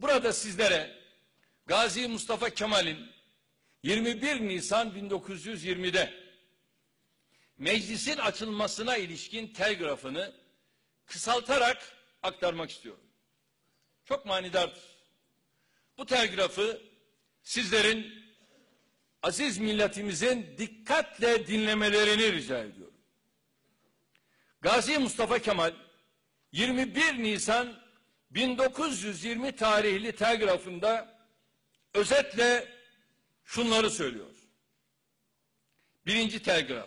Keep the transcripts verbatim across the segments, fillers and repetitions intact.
Burada sizlere Gazi Mustafa Kemal'in yirmi bir Nisan bin dokuz yüz yirmi'de meclisin açılmasına ilişkin telgrafını kısaltarak aktarmak istiyorum. Çok manidardır. Bu telgrafı sizlerin, aziz milletimizin dikkatle dinlemelerini rica ediyorum. Gazi Mustafa Kemal yirmi bir Nisan bin dokuz yüz yirmi tarihli telgrafında özetle şunları söylüyor. Birinci telgraf.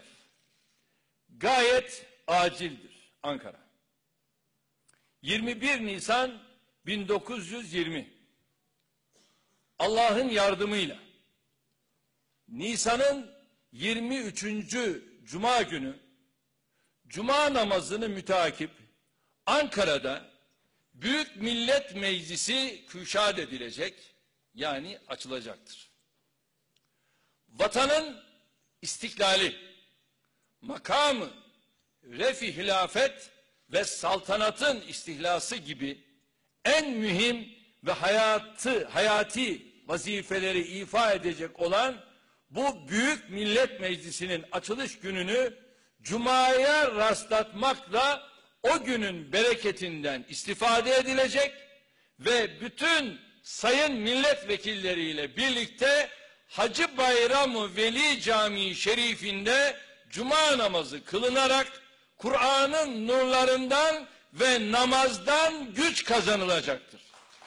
Gayet acildir. Ankara. yirmi bir Nisan bin dokuz yüz yirmi. Allah'ın yardımıyla Nisan'ın yirmi üçüncü Cuma günü Cuma namazını müteakip Ankara'da Büyük Millet Meclisi küşad edilecek, yani açılacaktır. Vatanın istiklali, makamı, refi hilafet ve saltanatın istihlası gibi en mühim ve hayatı, hayati vazifeleri ifa edecek olan bu Büyük Millet Meclisi'nin açılış gününü Cuma'ya rastlatmakla o günün bereketinden istifade edilecek ve bütün sayın milletvekilleriyle birlikte Hacı Bayram-ı Veli Camii Şerifinde Cuma namazı kılınarak Kur'an'ın nurlarından ve namazdan güç kazanılacaktır.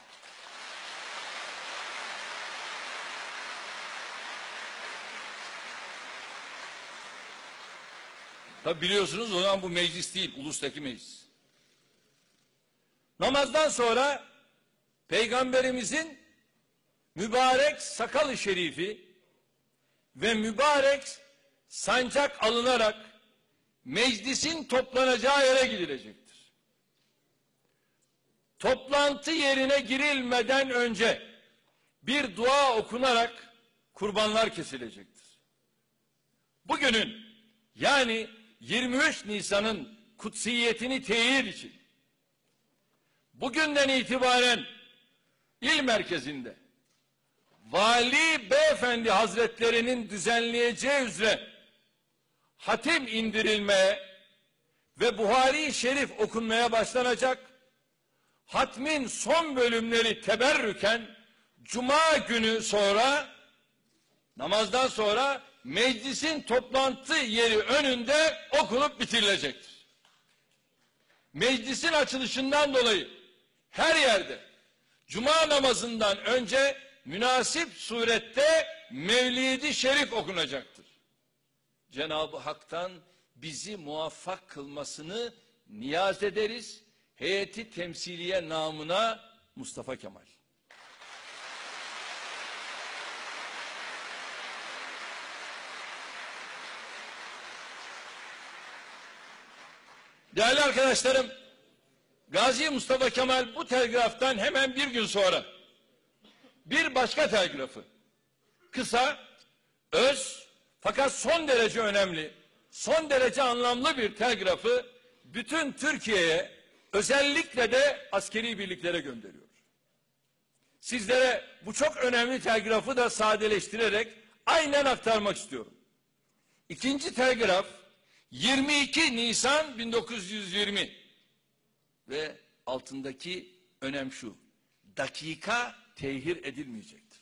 Tabi biliyorsunuz o zaman bu meclis değil, ulustaki meclis. Namazdan sonra Peygamberimizin mübarek sakalı şerifi ve mübarek sancak alınarak meclisin toplanacağı yere gidilecektir. Toplantı yerine girilmeden önce bir dua okunarak kurbanlar kesilecektir. Bugünün, yani yirmi üç Nisan'ın kutsiyetini teyit için bugünden itibaren il merkezinde Vali Beyefendi Hazretlerinin düzenleyeceği üzere hatim indirilmeye ve Buhari-i Şerif okunmaya başlanacak. Hatmin son bölümleri teberrüken Cuma günü sonra, namazdan sonra meclisin toplantı yeri önünde okunup bitirilecektir. Meclisin açılışından dolayı her yerde Cuma namazından önce münasip surette Mevlid-i Şerif okunacaktır. Cenab-ı Hak'tan bizi muvaffak kılmasını niyaz ederiz. Heyeti temsiliye namına Mustafa Kemal. Değerli arkadaşlarım, Gazi Mustafa Kemal bu telgraftan hemen bir gün sonra bir başka telgrafı, kısa, öz fakat son derece önemli, son derece anlamlı bir telgrafı bütün Türkiye'ye, özellikle de askeri birliklere gönderiyor. Sizlere bu çok önemli telgrafı da sadeleştirerek aynen aktarmak istiyorum. İkinci telgraf yirmi iki Nisan bin dokuz yüz yirmi ve altındaki önem şu: dakika tehir edilmeyecektir.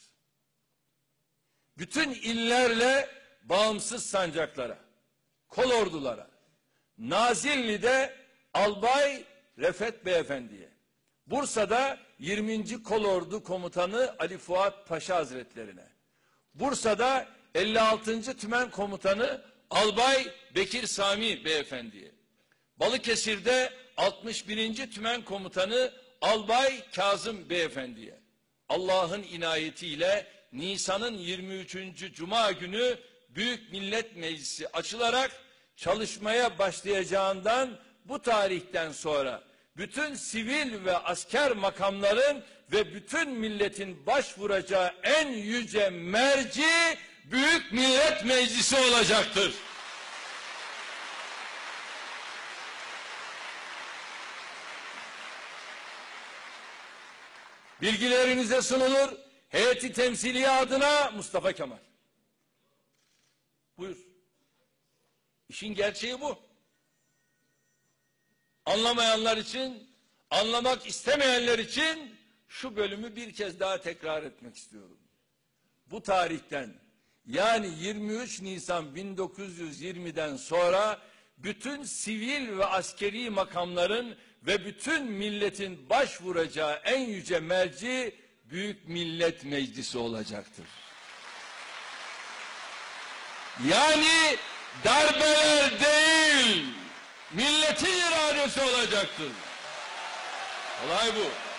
Bütün illerle bağımsız sancaklara, kolordulara, Nazilli'de Albay Refet Beyefendi'ye, Bursa'da yirminci Kolordu Komutanı Ali Fuat Paşa Hazretlerine, Bursa'da elli altıncı Tümen Komutanı Albay Bekir Sami Beyefendi'ye, Balıkesir'de altmış birinci Tümen Komutanı Albay Kazım Beyefendi'ye, Allah'ın inayetiyle Nisan'ın yirmi üçüncü Cuma günü Büyük Millet Meclisi açılarak çalışmaya başlayacağından bu tarihten sonra bütün sivil ve asker makamların ve bütün milletin başvuracağı en yüce merci Büyük Millet Meclisi olacaktır. Bilgilerinize sunulur. Heyeti temsiliye adına Mustafa Kemal. Buyur. İşin gerçeği bu. Anlamayanlar için, anlamak istemeyenler için şu bölümü bir kez daha tekrar etmek istiyorum. Bu tarihten, yani yirmi üç Nisan bin dokuz yüz yirmiden sonra bütün sivil ve askeri makamların ve bütün milletin başvuracağı en yüce merci Büyük Millet Meclisi olacaktır. Yani darbeler değil, milletin iradesi olacaktır. Olay bu.